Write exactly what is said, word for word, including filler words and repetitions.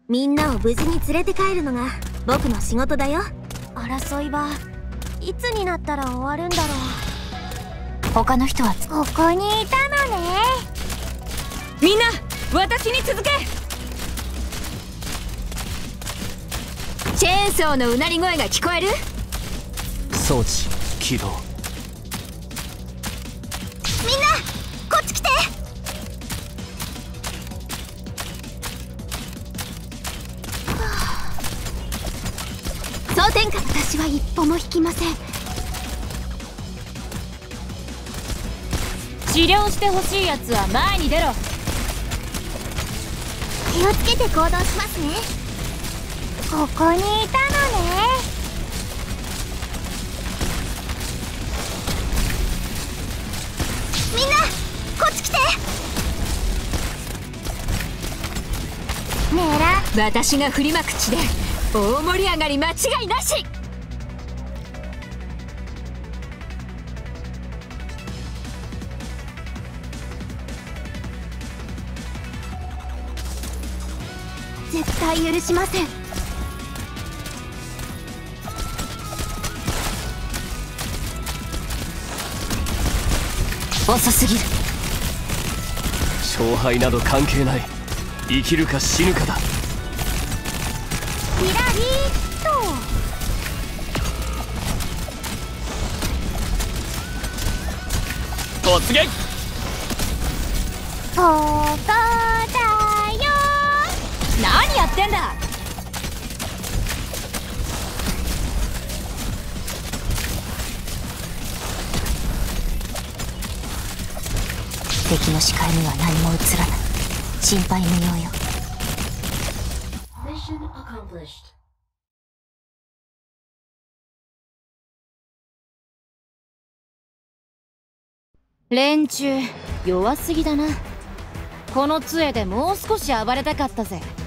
みんなを無事に連れて帰るのが僕の仕事だよ。 争いはいつになったら終わるんだろう。 他の人はここにいたのね。 みんな私に続け。チェーンソーのうなり声が聞こえる？ 装置起動。 みんなこっち来て。装填下。 私は一歩も引きません。 治療してほしいやつは前に出ろ。 気をつけて行動しますね。ここにいたのね。 みんなこっち来て。 狙っ私が振りまく地で大盛り上がり間違いなし。 絶対許しません。 遅すぎる。 勝敗など関係ない。生きるか死ぬかだ。 キラリー突撃。 とここだよ。 何やってんだ。敵の視界には何も映らない。心配無用よ。連中弱すぎだな。この杖でもう少し暴れたかったぜ。